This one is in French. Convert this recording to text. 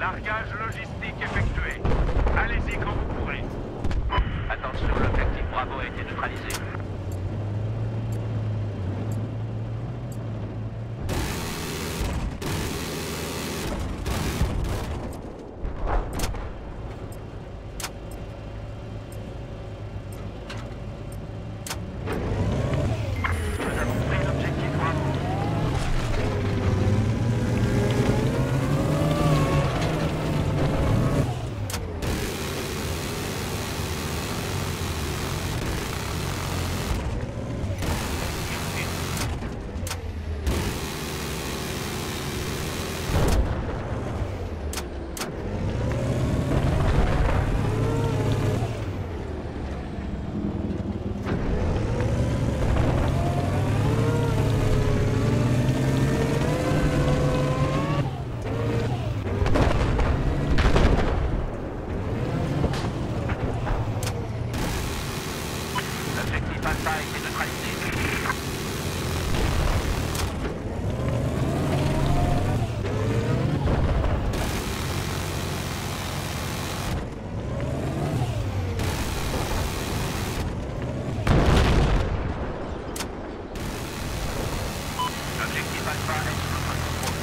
Largage logistique effectué. Allez-y quand vous pourrez. Attention, l'objectif Bravo a été neutralisé. Nous avons pris l'objectif Bravo. L'objectif Alpha a été neutralisé. L'objectif Alpha est sous notre contrôle.